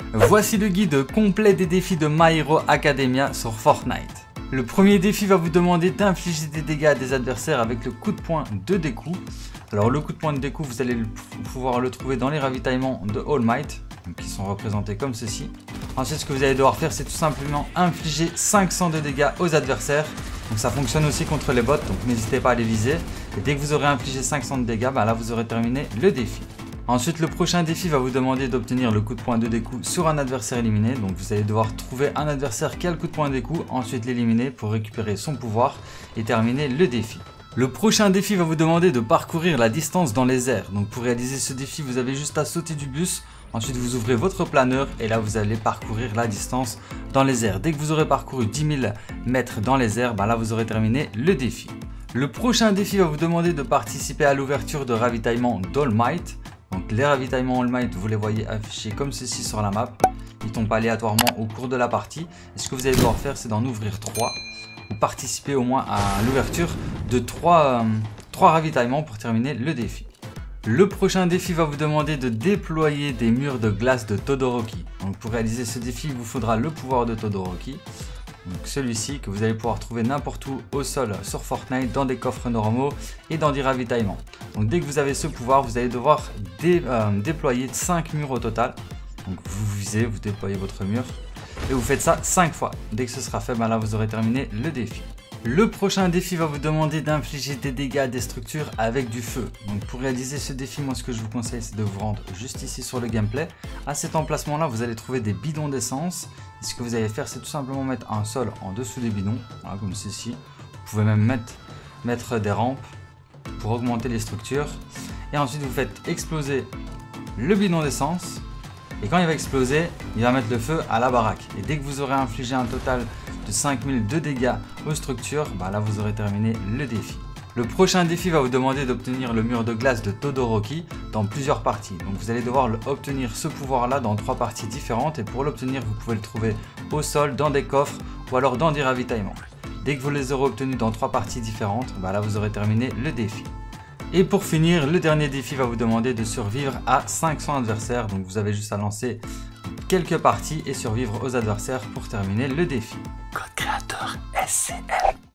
Voici le guide complet des défis de My Hero Academia sur Fortnite. Le premier défi va vous demander d'infliger des dégâts à des adversaires avec le coup de poing de découp. Alors le coup de poing de découp, vous allez pouvoir le trouver dans les ravitaillements de All Might, qui sont représentés comme ceci. Ensuite, ce que vous allez devoir faire, c'est tout simplement infliger 500 de dégâts aux adversaires. Donc ça fonctionne aussi contre les bots, donc n'hésitez pas à les viser. Et dès que vous aurez infligé 500 de dégâts, là vous aurez terminé le défi. Ensuite, le prochain défi va vous demander d'obtenir le coup de poing de découp sur un adversaire éliminé. Donc vous allez devoir trouver un adversaire qui a le coup de poing de découp, ensuite l'éliminer pour récupérer son pouvoir et terminer le défi. Le prochain défi va vous demander de parcourir la distance dans les airs. Donc pour réaliser ce défi, vous avez juste à sauter du bus. Ensuite, vous ouvrez votre planeur et là, vous allez parcourir la distance dans les airs. Dès que vous aurez parcouru 10 000 mètres dans les airs, là, vous aurez terminé le défi. Le prochain défi va vous demander de participer à l'ouverture de ravitaillement d'All Might. Donc les ravitaillements All Might, vous les voyez affichés comme ceci sur la map. Ils tombent aléatoirement au cours de la partie. Et ce que vous allez devoir faire, c'est d'en ouvrir 3. Ou participer au moins à l'ouverture de 3 ravitaillements pour terminer le défi. Le prochain défi va vous demander de déployer des murs de glace de Todoroki. Donc pour réaliser ce défi, il vous faudra le pouvoir de Todoroki. Donc celui-ci que vous allez pouvoir trouver n'importe où au sol sur Fortnite, dans des coffres normaux et dans des ravitaillements. Donc dès que vous avez ce pouvoir, vous allez devoir déployer 5 murs au total. Donc vous visez, vous déployez votre mur et vous faites ça 5 fois. Dès que ce sera fait, là vous aurez terminé le défi. Le prochain défi va vous demander d'infliger des dégâts à des structures avec du feu. Donc pour réaliser ce défi, moi ce que je vous conseille, c'est de vous rendre juste ici sur le gameplay. À cet emplacement là, vous allez trouver des bidons d'essence. Et ce que vous allez faire, c'est tout simplement mettre un sol en dessous des bidons, voilà, comme ceci. Vous pouvez même mettre des rampes pour augmenter les structures. Et ensuite vous faites exploser le bidon d'essence. Et quand il va exploser, il va mettre le feu à la baraque. Et dès que vous aurez infligé un total de 5000 de dégâts aux structures, là vous aurez terminé le défi. Le prochain défi va vous demander d'obtenir le mur de glace de Todoroki dans plusieurs parties. Donc vous allez devoir obtenir ce pouvoir là dans 3 parties différentes. Et pour l'obtenir, vous pouvez le trouver au sol, dans des coffres ou alors dans des ravitaillements. Dès que vous les aurez obtenus dans 3 parties différentes, là vous aurez terminé le défi. Et pour finir, le dernier défi va vous demander de survivre à 500 adversaires. Donc vous avez juste à lancer quelques parties et survivre aux adversaires pour terminer le défi. Code créateur SCL.